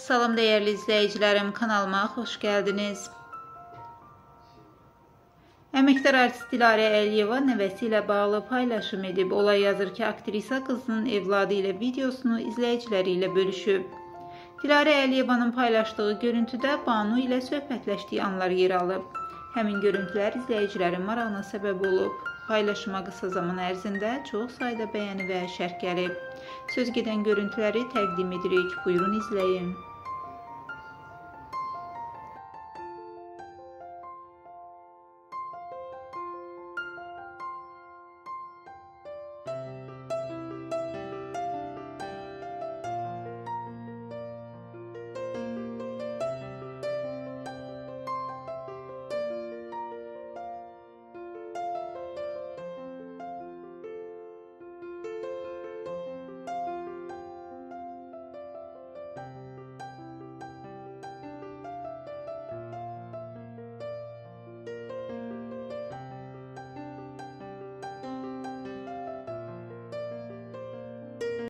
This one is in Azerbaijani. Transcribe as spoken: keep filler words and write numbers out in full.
Salam değerli izleyicilerim, kanalıma hoş geldiniz. Əməkdar artist Dilarə Əliyeva nəvəsi ilə bağlı paylaşım edib. Olay yazır ki, aktrisa qızının evladı ilə videosunu izləyiciləri ilə bölüşüb. Dilarə Əliyevanın paylaşdığı görüntüdə Banu ilə söhbətləşdiyi anlar yer alıb. Həmin görüntülər izləyicilərin marağına səbəb olub. Paylaşıma qısa zaman ərzində çox sayda bəyəni və şərh gəlib. Söz gedən görüntüləri təqdim edirik. Buyurun izləyin.